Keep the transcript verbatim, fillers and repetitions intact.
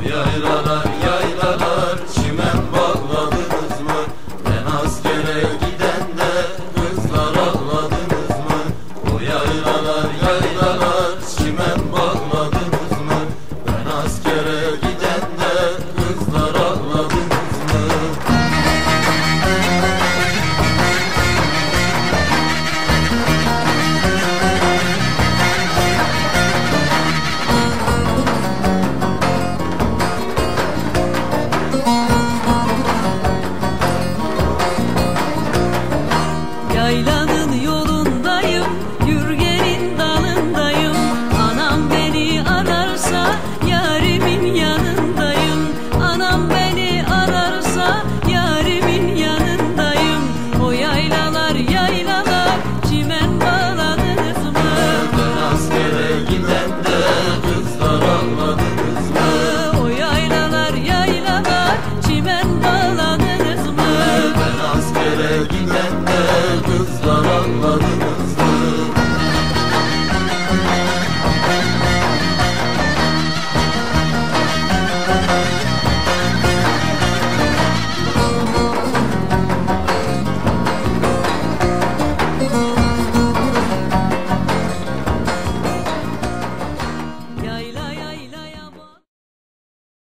yaylalar yaylalar çimen bağladınız mı? Ben askere gidende kızlar ağladınız mı? O yaylalar yaylalar çimen bağladınız mı? Ben askere gidende kızlar ağladınız mı? Yaylanın yolundayım, yürgenin dalındayım. Anam beni ararsa yarimin yanındayım. Anam beni ararsa yarimin yanındayım. O yaylalar yaylalar çimen bağladınız mı? Ben askere gidende kızlar ağladınız mı? O yaylalar yaylalar çimen bağladınız mı? Ben askere gidende kızlar ağladınız mı?